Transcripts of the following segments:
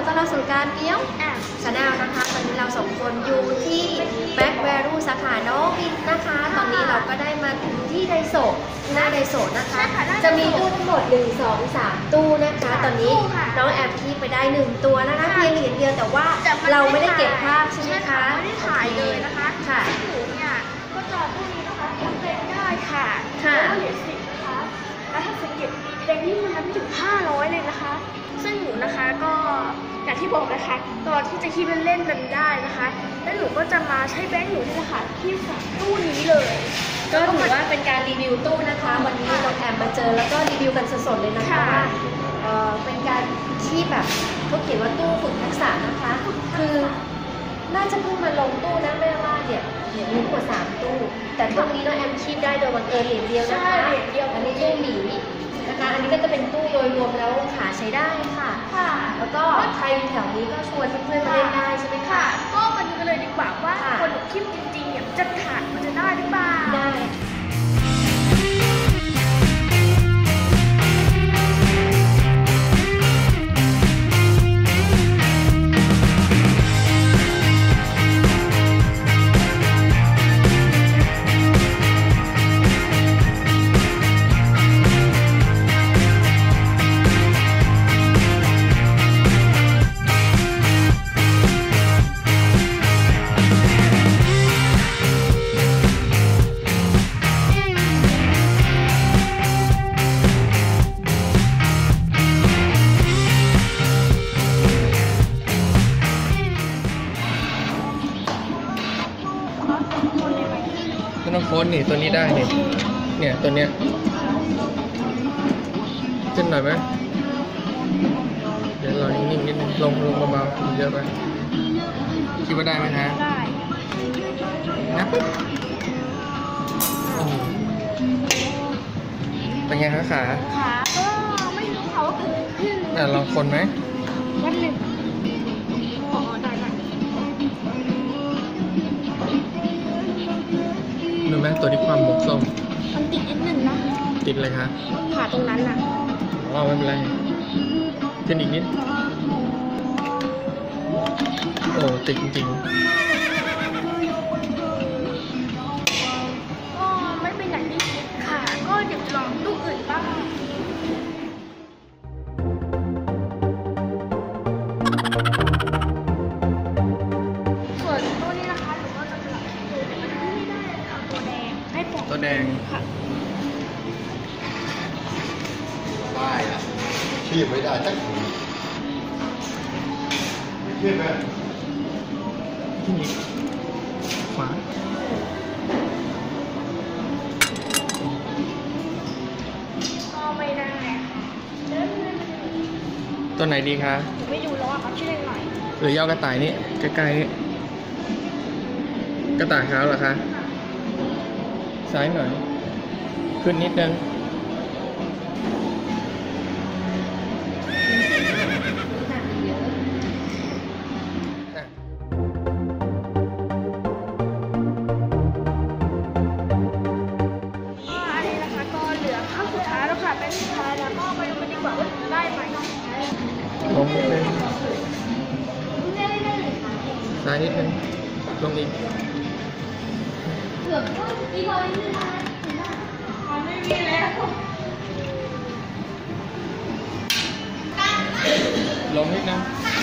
ต้อนรับสู่การเกี้ยวชาแนลนะคะตอนนี้เรา2 คนอยู่ที่แบ็คแวรูสาขาน้องอินนะคะตอนนี้เราก็ได้มาถึงที่ไดโซะหน้าไดโซะนะคะจะมีตู้ทั้งหมด1 2 3ตู้นะคะตอนนี้น้องแอมที่ไปได้1ตัวนะคะเพียงเหรียญเดียวแต่ว่าเราไม่ได้เก็บภาพใช่ไหมคะไม่ได้ถ่ายเลยนะคะค่ะหนูเนี่ยก็จอดตู้นี้นะคะทำเองได้ค่ะเหรียญ10นะคะแล้วถ้าสังเกตแดงนี่มันไม่ถึง500เลยนะคะซึ่งหนูนะคะก็อย่างที่บอกนะคะตอนที่จะคิดเล่นมันได้นะคะแล้วหนูก็จะมาใช้แบงค์หนูนี่แหละค่ะที่ฝั่งตู้นี้เลยก็ถือว่าเป็นการรีวิวตู้นะคะวันนี้น้องแอมมาเจอแล้วก็รีวิวกันสดๆเลยนะคะว่าเป็นการที่แบบเขาเขียนว่าตู้ฝึกทักษะนะคะคือน่าจะเพิ่งมาลงตู้นะแม่ว่าเนี่ยเหรียญมีกว่า3ตู้แต่ตู้นี้น้องแอมคีบได้โดยบังเอิญเหรียญเดียวนะคะอันนี้ตู้หมีนะคะอันนี้ก็จะเป็นตู้โดยรวมแล้วขาใช้ได้ค่ะแล้วก็ใครอยู่แถวนี้ก็ชวนเพื่อนๆมาเล่นได้ใช่ไหมคะก็มาดูกันเลยดีกว่าว่าคนหนูคิดจริงๆเนี่ยจะขาดมันจะได้หรือเปล่าได้ก็ต้องโค้ดนี่ตัวนี้ได้เนี่ยตัวเนี้ยขึ้นหน่อยไหมเดี๋ยวเรานิ่งๆนิดนึงลงเบาๆเยอะไปคิดว่าได้ไหมฮะได้นะเป็นไงคะขาก็ไม่รู้เขาขึ้นลองคนไหมวันหนึ่งได้ดูไหมตัวที่ความหมกส้มมันติดนิดนึงนะติดเลยคะขาตรงนั้นน่ะไม่เป็นไรขึ้นอีกนิดโอ้ติดจริงก็ไม่เป็นอย่างที่คิดค่ะก็เดี๋ยวลองตู้อื่นบ้างส่วนตู้นี้นะคะหนูก็จะสลับตู้แต่มันไม่ได้เอาตัวแดงให้ปอกตัวแดงค่ะได้ละชีพไม่ได้สักทีชีพไหมที่นี่ขวาก็ไม่ได้ตัวไหนดีคะไม่ดูแล้วอ่ะครับชื่อหน่อยหรือย่อกระต่ายนี่ใกล้ๆนี่กระต่ายขาวเหรอคะซ้ายหน่อยขึ้นนิดนึงเป็นสุดท้ายแล้วก็ไปดูกันดีกว่าว่าได้ไหมลงนิดนึงซ้ายนิดนึงลงอีกเกือบอีกหน่อยนึงนะไม่มีแล้วลงนิดนึง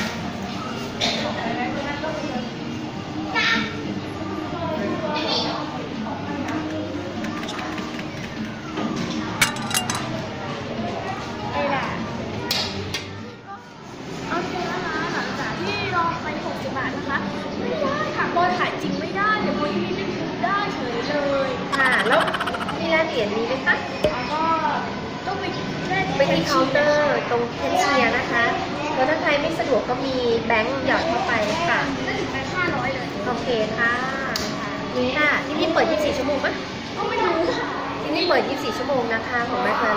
ไม่ได้ค่ะพอถ่ายจริงไม่ได้เดี๋ยวคนที่ไม่ถึงได้เฉยเลยค่ะแล้วมีแลกเหรียญนี้ไหมคะก็ต้องไปที่เคาน์เตอร์ตรงแคชเชียร์นะคะแล้วถ้าใครไม่สะดวกก็มีแบงค์หยอดเข้าไปค่ะได้ถึงแบงค์500เลยโอเคค่ะนี่ค่ะที่นี่เปิด24 ชั่วโมงไหมก็ไม่รู้ค่ะที่นี่เปิด24 ชั่วโมงนะคะของแม่ค้า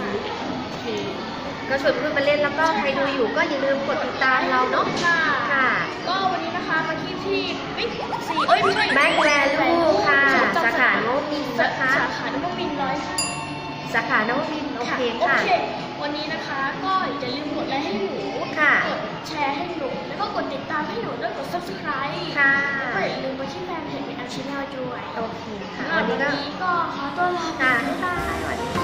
ก็ชวนเพื่อนมาเล่นแล้วก็ใครดูอยู่ก็อย่าลืมกดติดตามเราเนาะค่ะก็วันนี้นะคะมาที่บิ๊กซีไม่ใช่แบ็คแวรูค่ะสาขานวมินทร์นะคะสาขานวมินทร์สาขานวมินทร์โอเคค่ะวันนี้นะคะก็อย่าลืมกดไลค์ให้หนูกดแชร์ให้หนูกดติดตามให้หนูด้วยกด subscribe ค่ะแล้วก็อย่าลืมไปที่แฟนเพจในแอปชแนลด้วยโอเคค่ะวันนี้ก็ขอตัวลาไปค่ะบ๊ายบายสวัสดี